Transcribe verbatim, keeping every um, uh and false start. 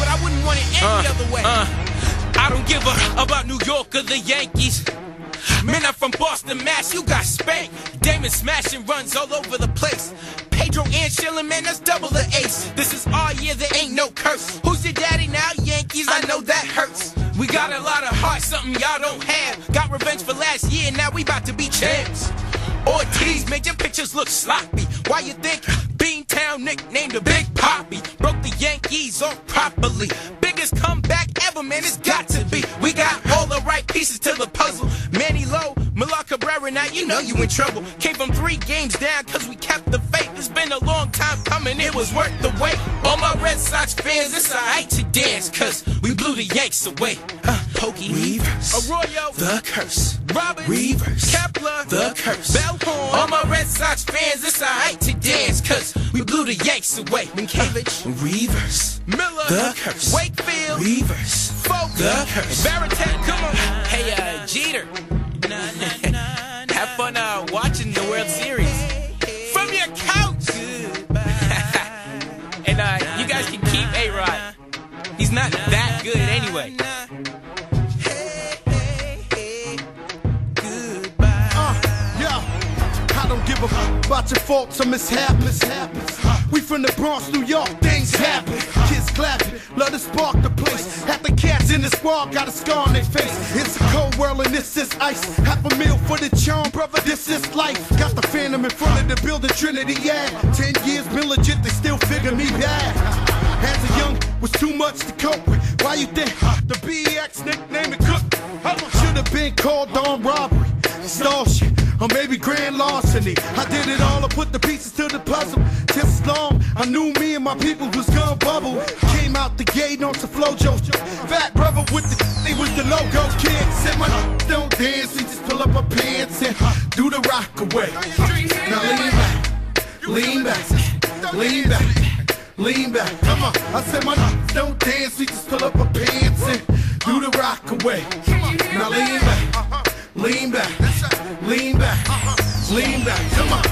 but I wouldn't want it any uh, other way. Uh, I don't give a about New York or the Yankees. Man, I'm from Boston, Mass, you got spanked. Damon smashing runs all over the place. Pedro and Schilling, man, that's double the ace. This is our year, there ain't no curse. Who's your daddy now? Yankees, I know that hurts. We got a lot of heart, something y'all don't have. Got revenge for last year, now we about to be champs. Ortiz made your pictures look sloppy. Why you think Beantown nicknamed the Big Poppy? Broke the Yankees off properly. Biggest comeback ever, man, it's got to be. We got all the right pieces to the puzzle. Manny Lowe, Millar Cabrera, now you know you in trouble. Came from three games down cause we kept the faith. It's been a long time coming, it was worth the wait. All my Red Sox fans, it's alright to dance cause we blew the Yanks away. Uh, Pokey, Reverse, Arroyo, the curse. Roberts, Reverse, Kepler, the curse. Bellhorn. All my Red Sox fans, it's alright to dance cause we blew the Yanks away. Minkevich, Reverse, Miller, the curse. Wakefield, Reverse, Folk, the curse. Veritek, come on. Hey, uh, Jeter. Have fun uh, watching the World Series from your couch. And uh, you guys can keep A-Rod. He's not that good anyway. Don't give a fuck about your faults or mishaps. We from the Bronx, New York, things happen. Kids clapping, love to spark the place. Half the cats in the squad got a scar on their face. It's a cold world and this is ice. Half a meal for the charm, brother, this is life. Got the phantom in front of the building, Trinity, yeah. Ten years been legit, they still figure me bad. As a young, was too much to cope with. Why you think the B X nickname it Cook? Should have been called on robbery, stall shit, or maybe grand larceny. I did it all, I put the pieces to the puzzle. Just as long, I knew me and my people was gonna bubble. Came out the gate on some flojo. Fat brother with the, he was the logo kid. Said my don't dance, he just pull up my pants and do the rock away. Now lean back, lean back, lean back, lean back. Come on, I said my don't dance, he just pull up my pants and do the rock away. Now lean back, lean back, lean back, lean back. Come on.